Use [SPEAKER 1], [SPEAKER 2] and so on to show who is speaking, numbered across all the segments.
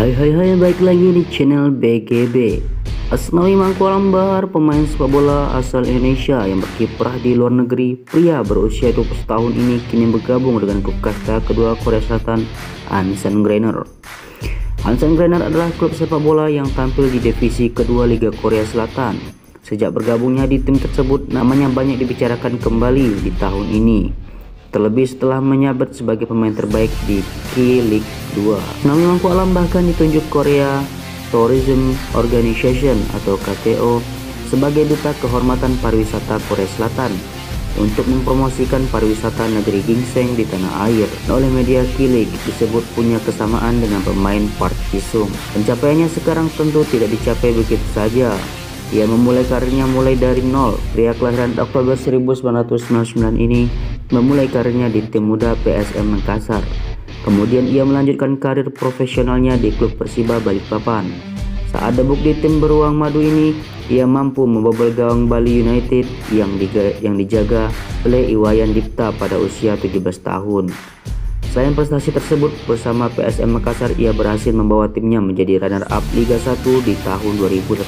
[SPEAKER 1] Hai, baik lagi di channel BGB. Asnawi Mangkualam Bahar, pemain sepak bola asal Indonesia yang berkiprah di luar negeri, pria berusia 20 tahun ini kini bergabung dengan klub kasta kedua Korea Selatan, Ansan Greener. Ansan Greener adalah klub sepak bola yang tampil di divisi kedua Liga Korea Selatan. Sejak bergabungnya di tim tersebut, namanya banyak dibicarakan kembali di tahun ini. Terlebih setelah menyabet sebagai pemain terbaik di K-League 2. Asnawi Mangkualam bahkan ditunjuk Korea Tourism Organization atau KTO sebagai duta kehormatan pariwisata Korea Selatan untuk mempromosikan pariwisata negeri ginseng di tanah air. Oleh media K-League disebut punya kesamaan dengan pemain Park Ji-sung. Pencapaiannya sekarang tentu tidak dicapai begitu saja. Ia memulai karirnya mulai dari nol. Pria kelahiran Oktober 1999 ini memulai karirnya di tim muda PSM Makassar. Kemudian ia melanjutkan karir profesionalnya di klub Persiba Balikpapan. Saat debut di tim beruang madu ini, ia mampu membobol gawang Bali United yang dijaga oleh Iwayan Dipta pada usia 17 tahun. Selain prestasi tersebut, bersama PSM Makassar ia berhasil membawa timnya menjadi runner-up Liga 1 di tahun 2018.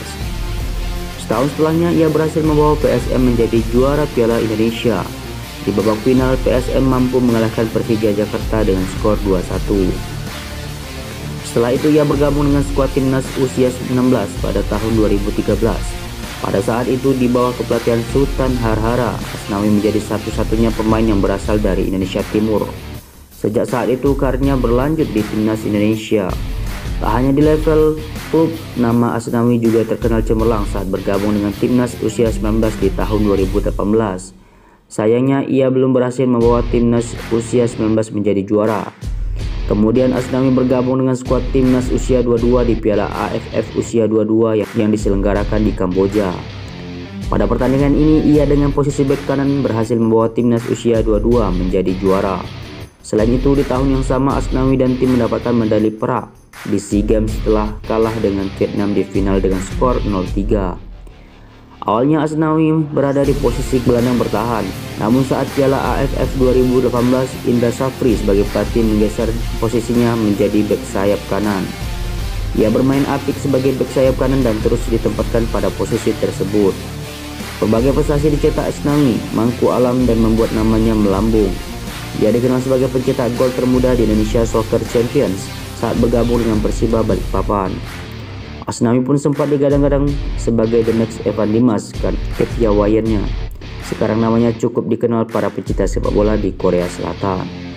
[SPEAKER 1] Setahun setelahnya ia berhasil membawa PSM menjadi juara Piala Indonesia. Di babak final, PSM mampu mengalahkan Persija Jakarta dengan skor 2-1. Setelah itu ia bergabung dengan skuad timnas usia 19 pada tahun 2013. Pada saat itu di bawah kepelatihan Sultan Harhara, Asnawi menjadi satu-satunya pemain yang berasal dari Indonesia Timur. Sejak saat itu karirnya berlanjut di timnas Indonesia. Tak hanya di level klub, nama Asnawi juga terkenal cemerlang saat bergabung dengan timnas usia 19 di tahun 2018. Sayangnya ia belum berhasil membawa timnas usia 19 menjadi juara. Kemudian Asnawi bergabung dengan skuad timnas usia 22 di Piala AFF usia 22 yang diselenggarakan di Kamboja. Pada pertandingan ini ia dengan posisi bek kanan berhasil membawa timnas usia 22 menjadi juara. Selain itu di tahun yang sama Asnawi dan tim mendapatkan medali perak di SEA Games setelah kalah dengan Vietnam di final dengan skor 0-3. Awalnya Asnawi berada di posisi gelandang bertahan, namun saat Piala AFF 2018 Indra Safri sebagai pelatih menggeser posisinya menjadi bek sayap kanan. Ia bermain apik sebagai bek sayap kanan dan terus ditempatkan pada posisi tersebut. Berbagai prestasi dicetak Asnawi Mangkualam dan membuat namanya melambung. Ia dikenal sebagai pencetak gol termuda di Indonesia Soccer Champions saat bergabung dengan Persiba Balikpapan. Asnawi pun sempat digadang-gadang sebagai the next Evan Dimas kan kepiawaiannya. Sekarang namanya cukup dikenal para pecinta sepak bola di Korea Selatan.